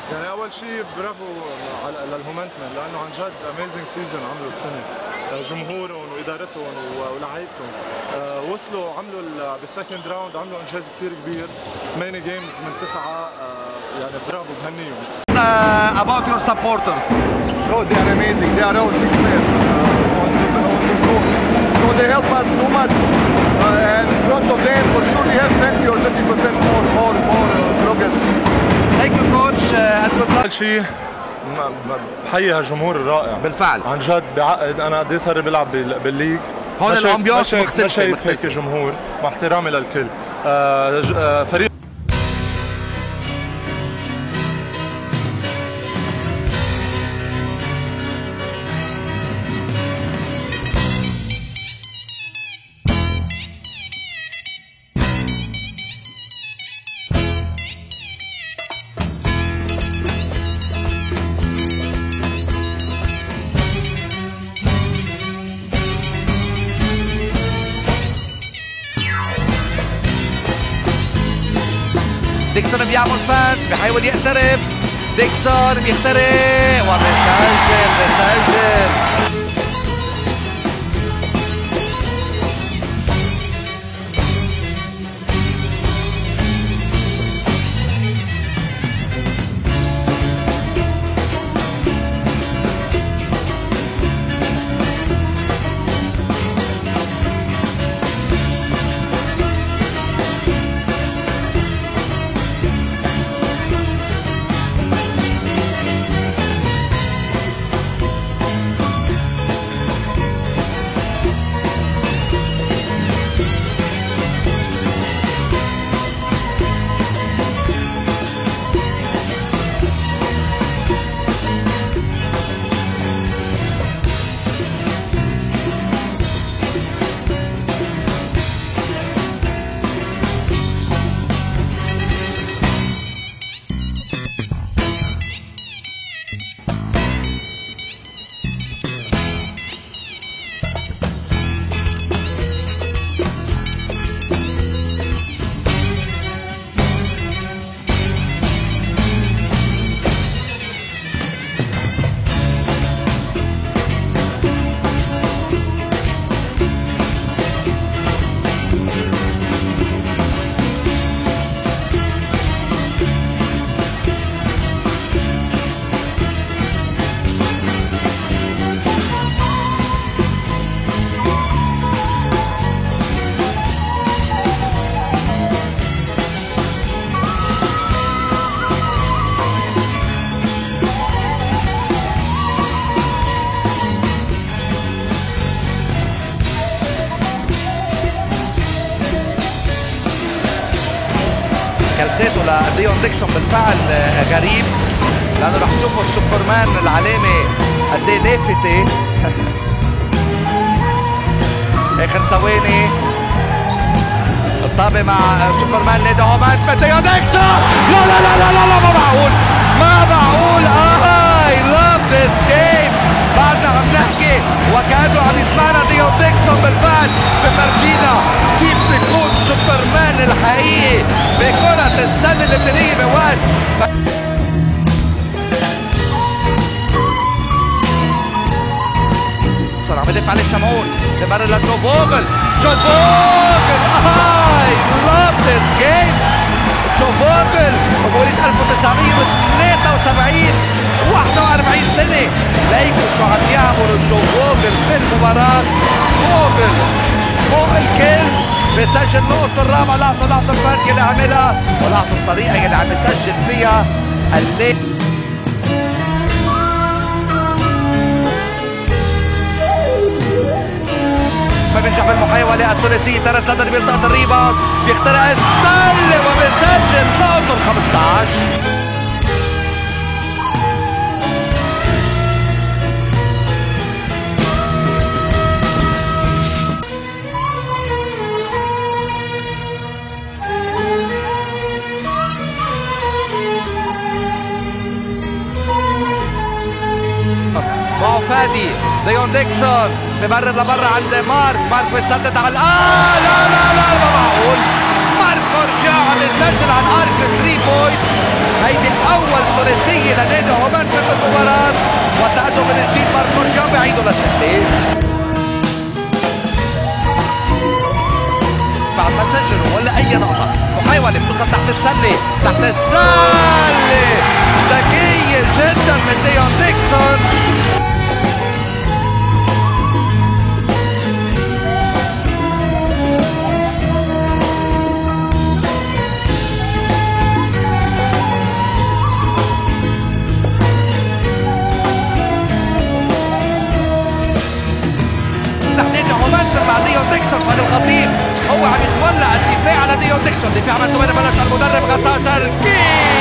يعني اول شيء برافو للهومنتمن لانه عن جد اميزنج سيزون عملوا السنه، جمهورهم وادارتهم ولاعيبتهم وصلوا عملوا بالسكند راوند عملوا انجاز كثير كبير، ماني جيمز من 9 يعني برافو بهنيهم. About your supporters. Oh, they are amazing. They are all 6 players on the court. So they help us too much. And in front of them, for sure, we have 20 or 30% more progress. Thank you, coach. أول شيء بحيي هالجمهور الرائع بالفعل عن جد بعقد. أنا قد ايه صار بيلعب بالليج، هون الامبيانس مختلفة. ما شايف هيك جمهور، مع احترامي للكل. فريق ديكسون بيعمل فانت، بيحاول يقترب، ديكسون بيخترق وبيسجل. كالسيتو لديون ديكسون بالفعل غريب، لانه رح تشوفوا السوبرمان العلامه قد ايه لافته. اخر ثواني الطابه مع سوبرمان نادي عمان ديون ديكسون. لا لا لا لا لا ما معقول ما معقول. I love this game. بعدنا عم نحكي وكانه عم يسمعنا ديون ديكسون بالفعل بفرجينا كيف بيكون سوبرمان الحقيقي بكرة السلة اللبنانية بوقت. صار عم يدافع عليه شمعون، تمرر لجو فوغل، جو فوغل. I love this game. جو فوغل بمواليد 1973، 41 سنة. ليكوا شو عم يعملوا جو فوغل في المباراة. فوغل فوق الكل بيسجل نقطته الرابعة. لاحظوا الفرق اللي عملها ولاحظوا الطريقة اللي عم يسجل فيها الليل. بينجح بالمحاولة الثلاثية. ترى صدر بيلتقط الريباوند، بيخترق السلة وبيسجل نقطته ال 15. معه فادي، ديون ديكسون بمرر لبرا عند ماركو يسدد على لا لا لا ما معقول. ماركو رجع عم يسجل على الارك 3 بوينتس. هيدي اول ثلاثيه لنادي عمان في المباراه، وتعدوا من جديد ماركو جان بعيده للسته بعد ما سجلوا ولا اي نقطه. محاوله بتوصل تحت السله، تحت السله ذكيه جدا من ليون ديكسون. نادي عمان مع ليون ديكسون، وهذا الخطيب هو عم يتولى الدفاع على ليون ديكسون. دفاع من بلش المدرب غسان تركي